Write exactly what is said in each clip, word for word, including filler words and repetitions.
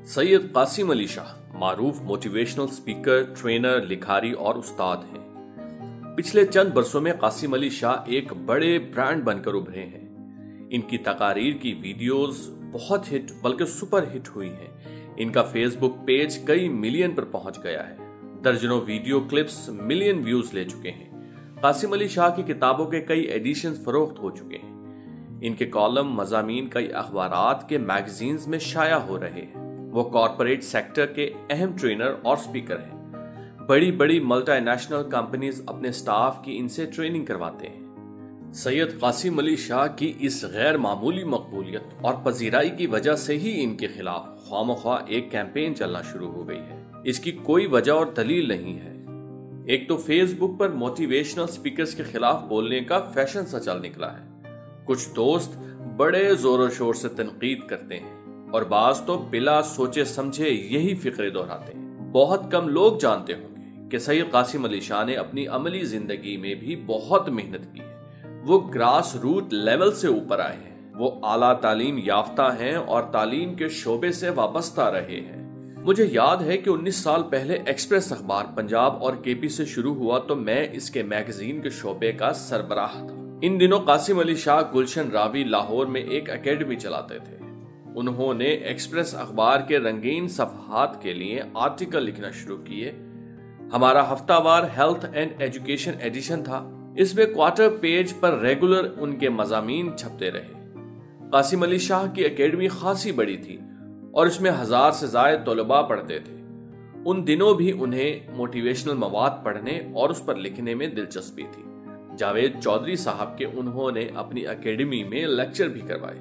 سید قاسم علی شاہ معروف motivational speaker, trainer, لکھاری اور استاد ہیں۔ پچھلے چند برسوں میں قاسم علی شاہ ایک بڑے برانڈ بن کر ابھرے ہیں۔ ان کی تقاریر کی ویڈیوز بہت ہٹ بلکہ سپر ہٹ ہوئی ہیں۔ ان کا فیس بک پیج کئی ملین پر پہنچ گیا ہے۔ درجنوں ویڈیو کلپس ملین ویوز لے چکے ہیں۔ قاسم علی شاہ کی کتابوں کے کئی ایڈیشن فروخت ہو چکے ہیں۔ ان کے کالم مضامین کئی اخبارات کے میگزینز میں شائع ہو رہے ہیں۔ وہ کارپوریٹ سیکٹر کے اہم ٹرینر اور سپیکر ہیں۔ بڑی بڑی ملٹی نیشنل کمپنیز اپنے سٹاف کی ان سے ٹریننگ کرواتے ہیں۔ سید قاسم علی شاہ کی اس غیر معمولی مقبولیت اور پذیرائی کی وجہ سے ہی ان کے خلاف خواہ مخواہ ایک کیمپین چلنا شروع ہو گئی ہے۔ اس کی کوئی وجہ اور دلیل نہیں ہے۔ ایک تو فیس بک پر موٹیویشنل سپیکرز کے خلاف بولنے کا فیشن سا چل نکلا ہے۔ کچھ دوست بڑے زور و شور سے تنقید کرتے ہیں اور بعض تو بلا سوچے سمجھے یہی فقرے دہراتے ہیں۔ بہت کم لوگ جانتے ہوں گے کہ سید قاسم علی شاہ نے اپنی عملی زندگی میں بھی بہت محنت کی ہے۔ وہ گراس روٹ لیول سے اوپر آئے ہیں۔ وہ اعلیٰ تعلیم یافتہ ہیں اور تعلیم کے شعبے سے وابستہ رہے ہیں۔ مجھے یاد ہے کہ انیس سال پہلے ایکسپریس اخبار پنجاب اور کے پی سے شروع ہوا تو میں اس کے میگزین کے شعبے کا سربراہ تھا۔ ان دنوں قاسم علی شاہ گلشن راوی لاہور میں ایک اکیڈمی چلاتے تھے۔ انہوں نے ایکسپریس اخبار کے رنگین صفحات کے لیے آرٹیکل لکھنا شروع کیے۔ ہمارا ہفتہ وار ہیلتھ اینڈ ایجوکیشن ایڈیشن تھا۔ اس میں کوارٹر پیج پر ریگولر ان کے مضامین چھپتے رہے۔ قاسم علی شاہ کی اکیڈمی خاصی بڑی تھی اور اس میں ہزار سے زائد طلباء پڑھتے تھے۔ ان دنوں بھی انہیں موٹیویشنل مواد پڑھنے اور اس پر لکھنے میں دلچسپی تھی۔ جاوید چودھری صاحب کے انہوں نے اپنی اکیڈمی میں لیکچر بھی کروائے۔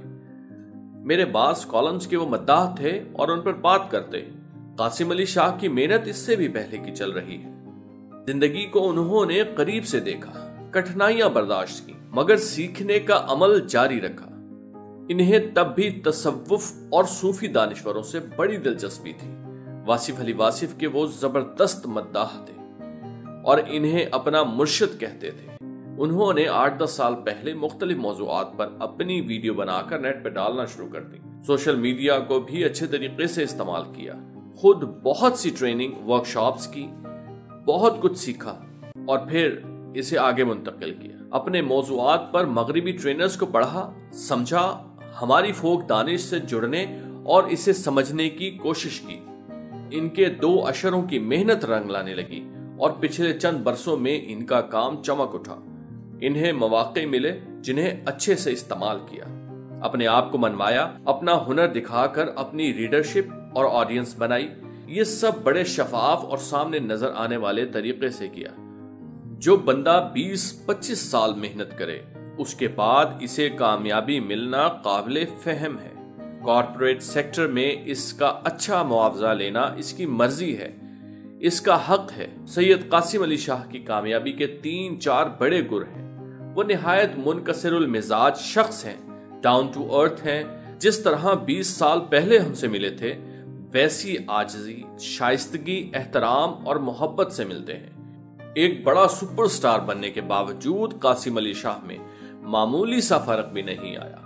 میرے بعض کالمز کے وہ مداح تھے اور ان پر بات کرتے۔ قاسم علی شاہ کی محنت اس سے بھی پہلے کی چل رہی ہے۔ زندگی کو انہوں نے قریب سے دیکھا، کٹھنائیاں برداشت کی، مگر سیکھنے کا عمل جاری رکھا۔ انہیں تب بھی تصوف اور صوفی دانشوروں سے بڑی دلچسپی تھی۔ واصف علی واصف کے وہ زبردست مداح تھے اور انہیں اپنا مرشد کہتے تھے۔ انہوں نے آٹھ دس سال پہلے مختلف موضوعات پر اپنی ویڈیو بنا کر نیٹ پہ ڈالنا شروع کر دی۔ سوشل میڈیا کو بھی اچھے طریقے سے استعمال کیا۔ خود بہت سی ٹریننگ ورکشاپس کی، بہت کچھ سیکھا اور پھر اسے آگے منتقل کیا۔ اپنے موضوعات پر مغربی ٹرینرز کو پڑھا، سمجھا، ہماری فوک دانش سے جڑنے اور اسے سمجھنے کی کوشش کی۔ ان کے دو اشروں کی محنت رنگ لانے لگی اور پچھلے چند برسوں میں ان کا کام چمک اٹھا۔ انہیں مواقع ملے جنہیں اچھے سے استعمال کیا، اپنے آپ کو منوایا، اپنا ہنر دکھا کر اپنی ریڈرشپ اور آڈینس بنائی۔ یہ سب بڑے شفاف اور سامنے نظر آنے والے طریقے سے کیا۔ جو بندہ بیس پچیس سال محنت کرے اس کے بعد اسے کامیابی ملنا قابل فہم ہے۔ کارپوریٹ سیکٹر میں اس کا اچھا معاوضہ لینا اس کی مرضی ہے، اس کا حق ہے۔ سید قاسم علی شاہ کی کامیابی کے تین چار بڑے گر ہیں۔ وہ نہایت منکسر المزاج شخص ہیں، ڈاؤن ٹو ارتھ ہیں۔ جس طرح بیس سال پہلے ہم سے ملے تھے ویسی عاجزی، شائستگی، احترام اور محبت سے ملتے ہیں۔ ایک بڑا سپر سٹار بننے کے باوجود قاسم علی شاہ میں معمولی سا فرق بھی نہیں آیا۔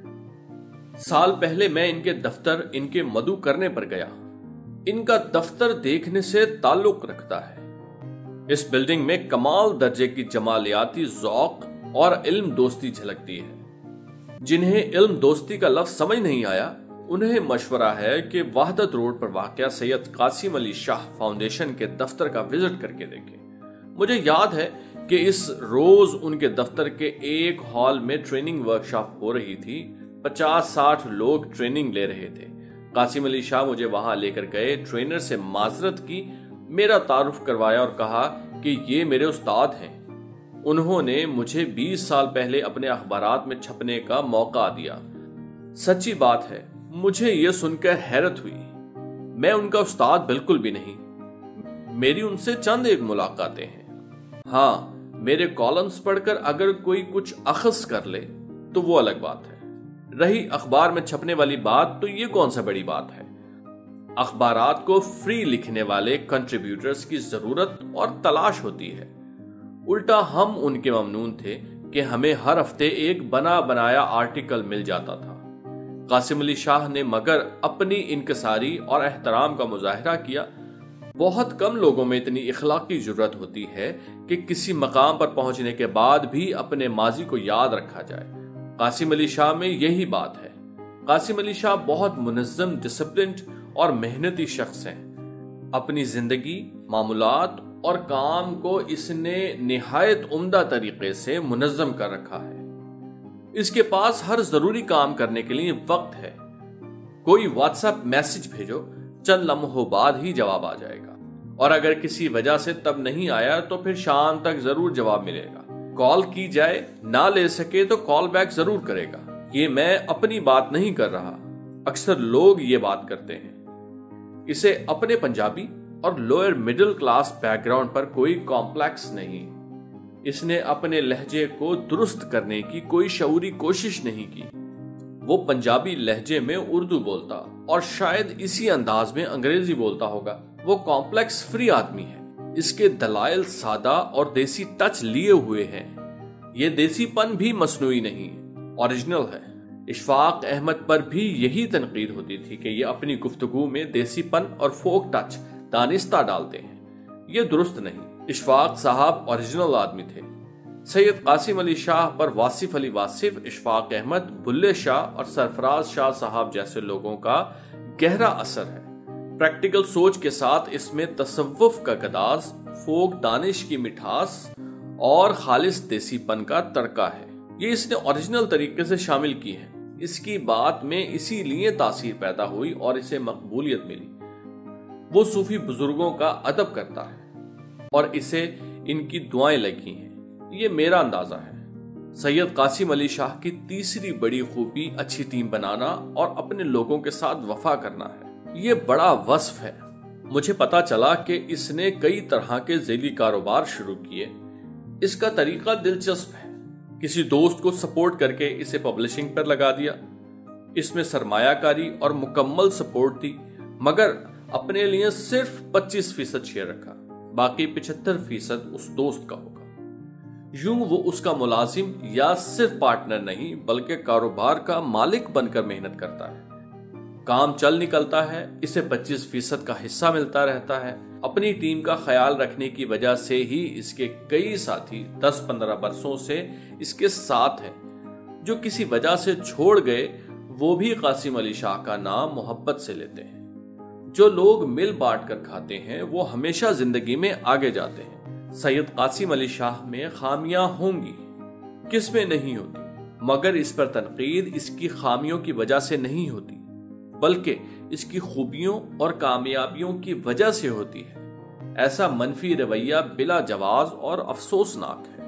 سال پہلے میں ان کے دفتر ان کے مدعو کرنے پر گیا۔ ان کا دفتر دیکھنے سے تعلق رکھتا ہے۔ اس بلڈنگ میں کمال درجے کی جمالیاتی ذوق اور علم دوستی جھلکتی ہے۔ جنہیں علم دوستی کا لفظ سمجھ نہیں آیا انہیں مشورہ ہے کہ وحدت روڈ پر واقع سید قاسم علی شاہ فاؤنڈیشن کے دفتر کا وزٹ کر کے دیکھیں۔ مجھے یاد ہے کہ اس روز ان کے دفتر کے ایک ہال میں ٹریننگ ورکشاپ ہو رہی تھی۔ پچاس ساٹھ لوگ ٹریننگ لے رہے تھے۔ قاسم علی شاہ مجھے وہاں لے کر گئے، ٹرینر سے معذرت کی، میرا تعارف کروایا اور کہا کہ یہ میرے استاد ہیں۔ انہوں نے مجھے بیس سال پہلے اپنے اخبارات میں چھپنے کا موقع دیا۔ سچی بات ہے، مجھے یہ سن کر حیرت ہوئی۔ میں ان کا استاد بالکل بھی نہیں۔ میری ان سے چند ایک ملاقاتیں ہیں۔ ہاں، میرے کالمز پڑھ کر اگر کوئی کچھ اخذ کر لے تو وہ الگ بات ہے۔ رہی اخبار میں چھپنے والی بات تو یہ کون سا بڑی بات ہے۔ اخبارات کو فری لکھنے والے کنٹریبیوٹرز کی ضرورت اور تلاش ہوتی ہے۔ الٹا ہم ان کے ممنون تھے کہ ہمیں ہر ہفتے ایک بنا بنایا آرٹیکل مل جاتا تھا۔ قاسم علی شاہ نے مگر اپنی انکساری اور احترام کا مظاہرہ کیا۔ بہت کم لوگوں میں اتنی اخلاقی جرت ہوتی ہے کہ کسی مقام پر پہنچنے کے بعد بھی اپنے ماضی کو یاد رکھا جائے۔ قاسم علی شاہ میں یہی بات ہے۔ قاسم علی شاہ بہت منظم، ڈسپلنڈ اور محنتی شخص ہیں۔ اپنی زندگی، معمولات اور کام کو اس نے نہایت عمدہ طریقے سے منظم کر رکھا ہے۔ اس کے پاس ہر ضروری کام کرنے کے لیے وقت ہے۔ کوئی واٹس ایپ میسج بھیجو، چند لمحوں بعد ہی جواب آ جائے گا، اور اگر کسی وجہ سے تب نہیں آیا تو پھر شام تک ضرور جواب ملے گا۔ کال کی جائے، نہ لے سکے تو کال بیک ضرور کرے گا۔ یہ میں اپنی بات نہیں کر رہا، اکثر لوگ یہ بات کرتے ہیں۔ اسے اپنے پنجابی اور lower middle class background پر کوئی کمپلیکس نہیں۔ اس نے اپنے لہجے کو درست کرنے کی کوئی شعوری کوشش نہیں کی۔ وہ پنجابی لہجے میں اردو بولتا اور شاید اسی انداز میں انگریزی بولتا ہوگا۔ وہ کمپلیکس فری آدمی ہے۔ اس کے دلائل سادہ اور دیسی ٹچ لیے ہوئے ہیں۔ یہ دیسی پن بھی مصنوعی نہیں، اوریجنل ہے۔ اشفاق احمد پر بھی یہی تنقید ہوتی تھی کہ یہ اپنی گفتگو میں دیسی پن اور فوک ٹچ دانستہ ڈالتے ہیں۔ یہ درست نہیں۔ اشفاق صاحب اوریجنل آدمی تھے۔ سید قاسم علی شاہ پر واصف علی واصف، اشفاق احمد، بلے شاہ اور سرفراز شاہ صاحب جیسے لوگوں کا گہرا اثر ہے۔ پریکٹیکل سوچ کے ساتھ اس میں تصوف کا گداز، فوک دانش کی مٹھاس اور خالص دیسی پن کا ترکہ ہے۔ یہ اس نے اوریجنل طریقے سے شامل کی ہے۔ اس کی بات میں اسی لیے تاثیر پیدا ہوئی اور اسے مقبولیت ملی۔ وہ صوفی بزرگوں کا ادب کرتا ہے اور اسے ان کی دعائیں لگی ہیں۔ یہ میرا اندازہ ہے۔ سید قاسم علی شاہ کی تیسری بڑی خوبی اچھی ٹیم بنانا اور اپنے لوگوں کے ساتھ وفا کرنا ہے۔ یہ بڑا وصف ہے۔ مجھے پتا چلا کہ اس نے کئی طرح کے ذیلی کاروبار شروع کیے۔ اس کا طریقہ دلچسپ ہے۔ کسی دوست کو سپورٹ کر کے اسے پبلشنگ پر لگا دیا۔ اس میں سرمایہ کاری اور مکمل سپورٹ تھی، مگر اپنے لیے صرف پچیس فیصد شیئر رکھا، باقی پچہتر فیصد اس دوست کا ہوگا۔ یوں وہ اس کا ملازم یا صرف پارٹنر نہیں بلکہ کاروبار کا مالک بن کر محنت کرتا ہے۔ کام چل نکلتا ہے، اسے پچیس فیصد کا حصہ ملتا رہتا ہے۔ اپنی ٹیم کا خیال رکھنے کی وجہ سے ہی اس کے کئی ساتھی دس پندرہ برسوں سے اس کے ساتھ ہیں۔ جو کسی وجہ سے چھوڑ گئے وہ بھی قاسم علی شاہ کا نام محبت سے لیتے ہیں۔ جو لوگ مل بانٹ کر کھاتے ہیں وہ ہمیشہ زندگی میں آگے جاتے ہیں۔ سید قاسم علی شاہ میں خامیاں ہوں گی، کس میں نہیں ہوتی، مگر اس پر تنقید اس کی خامیوں کی وجہ سے نہیں ہوتی بلکہ اس کی خوبیوں اور کامیابیوں کی وجہ سے ہوتی ہے۔ ایسا منفی رویہ بلا جواز اور افسوسناک ہے۔